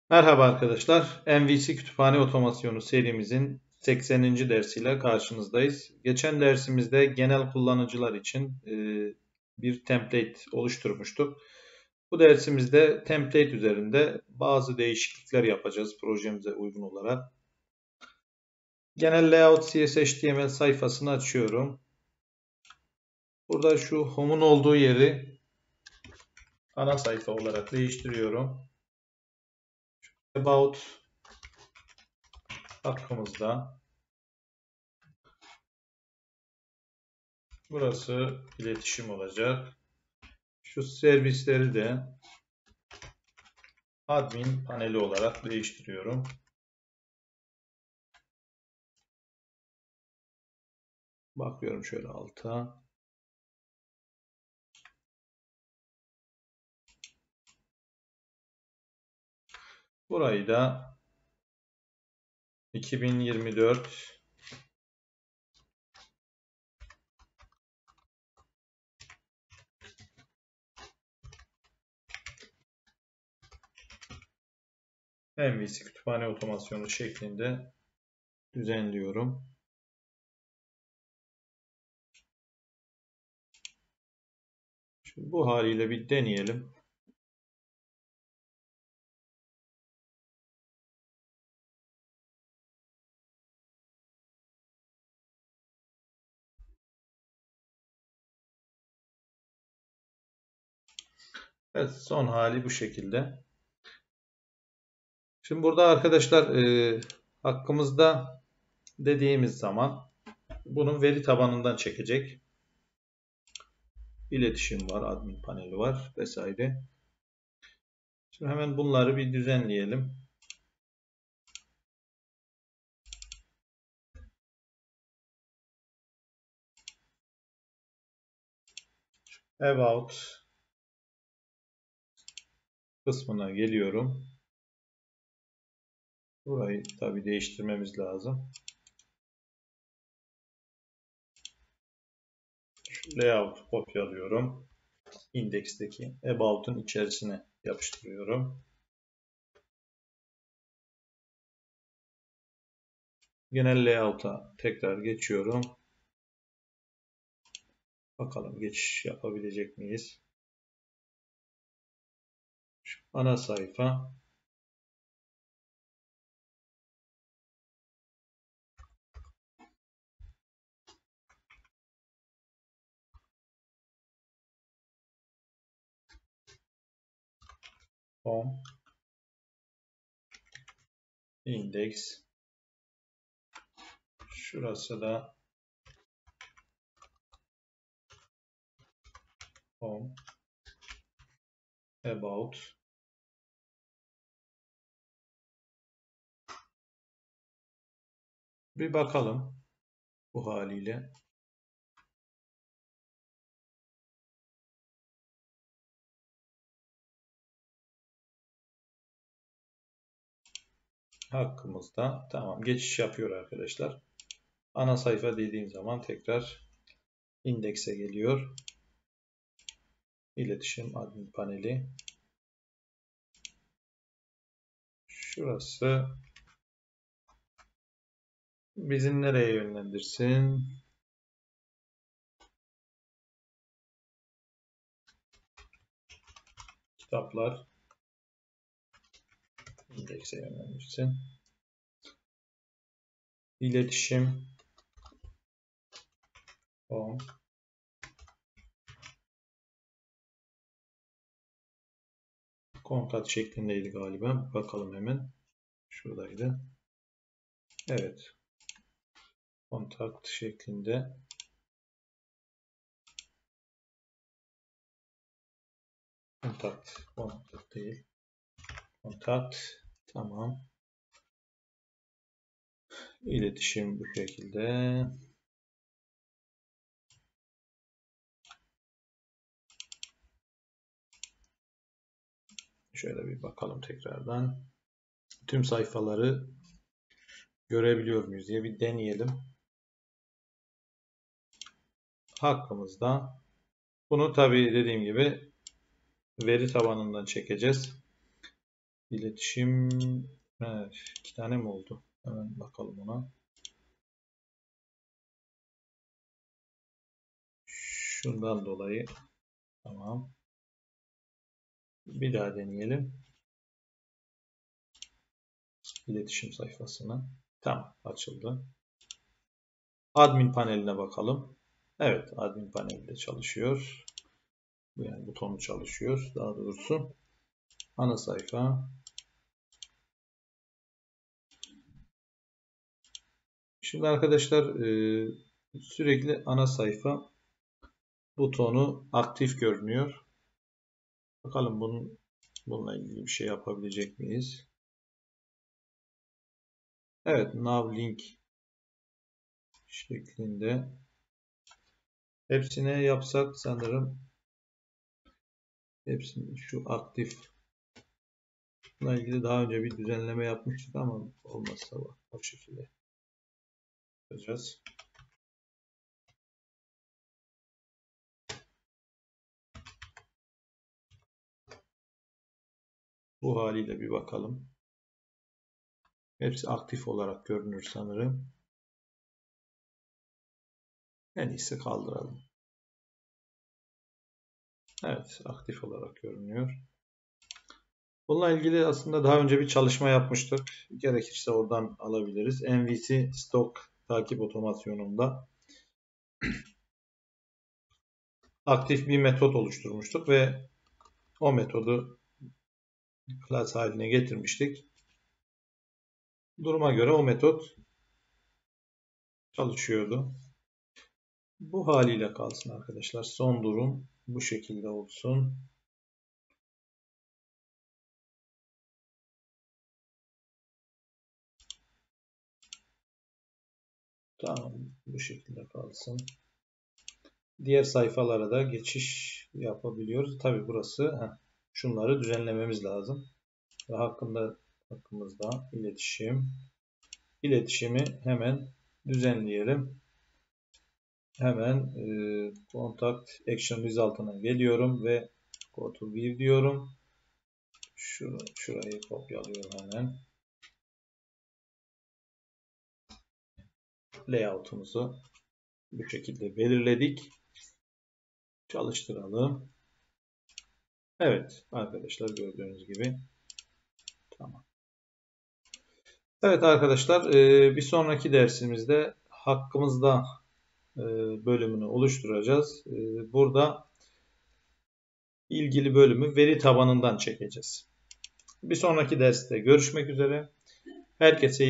Merhaba arkadaşlar. MVC Kütüphane Otomasyonu serimizin 80. dersiyle karşınızdayız. Geçen dersimizde genel kullanıcılar için bir template oluşturmuştuk. Bu dersimizde template üzerinde bazı değişiklikler yapacağız projemize uygun olarak. Genel layout CSHTML sayfasını açıyorum. Burada şu home'un olduğu yeri ana sayfa olarak değiştiriyorum. About hakkımızda. Burası iletişim olacak. Şu servisleri de admin paneli olarak değiştiriyorum. Bakıyorum şöyle alta. Burayı da 2024 MVC kütüphane otomasyonu şeklinde düzenliyorum. Şimdi bu haliyle bir deneyelim. Evet, son hali bu şekilde. Şimdi burada arkadaşlar hakkımızda dediğimiz zaman bunun veri tabanından çekecek. İletişim var, admin paneli var vesaire. Şimdi hemen bunları bir düzenleyelim. About kısmına geliyorum. Burayı tabii değiştirmemiz lazım. Şu layout kopyalıyorum. Index'teki about'un içerisine yapıştırıyorum. Genel layout'a tekrar geçiyorum. Bakalım geçiş yapabilecek miyiz? Şu ana sayfa. Home. Index. Şurası da home. About. Bir bakalım bu haliyle. Hakkımızda. Tamam, geçiş yapıyor arkadaşlar. Ana sayfa dediğim zaman tekrar indekse geliyor. İletişim admin paneli. Şurası bizi nereye yönlendirsin? Kitaplar indekse yönlendirsin. İletişim home. Kontak şeklindeydi galiba. Bakalım hemen. Şuradaydı. Evet. Kontakt şeklinde. Kontakt değil. Kontakt. Tamam. İletişim bu şekilde. Şöyle bir bakalım tekrardan. Tüm sayfaları görebiliyor muyuz diye bir deneyelim. Hakkımızda. Bunu tabii dediğim gibi veri tabanından çekeceğiz. İletişim. Evet, 2 tane mi oldu? Hemen bakalım ona. Şundan dolayı. Tamam. Bir daha deneyelim. İletişim sayfasına. Tamam, açıldı. Admin paneline bakalım. Evet, admin panelde çalışıyor. Yani butonu çalışıyor daha doğrusu. Ana sayfa. Şimdi arkadaşlar sürekli ana sayfa butonu aktif görünüyor. Bakalım bununla ilgili bir şey yapabilecek miyiz? Evet, Now Link şeklinde. Hepsine yapsak sanırım hepsini şu aktif bununla ilgili daha önce bir düzenleme yapmıştık ama olmazsa o şekilde yapacağız. Bu haliyle bir bakalım. Hepsi aktif olarak görünür sanırım. En iyisi kaldıralım. Evet, aktif olarak görünüyor. Bununla ilgili aslında daha önce bir çalışma yapmıştık. Gerekirse oradan alabiliriz. MVC Stock takip otomasyonunda aktif bir metot oluşturmuştuk ve o metodu class haline getirmiştik. Duruma göre o metot çalışıyordu. Bu haliyle kalsın arkadaşlar. Son durum bu şekilde olsun. Tamam, bu şekilde kalsın. Diğer sayfalara da geçiş yapabiliyoruz. Tabi burası şunları düzenlememiz lazım. Ve hakkımızda iletişimi hemen düzenleyelim. Hemen Contact Action Result'ına geliyorum ve Go to View diyorum. Şurayı kopyalıyorum hemen. Layout'umuzu bu şekilde belirledik. Çalıştıralım. Evet arkadaşlar gördüğünüz gibi. Tamam. Evet arkadaşlar bir sonraki dersimizde hakkımızda bölümünü oluşturacağız. Burada ilgili bölümü veri tabanından çekeceğiz. Bir sonraki derste görüşmek üzere. Herkese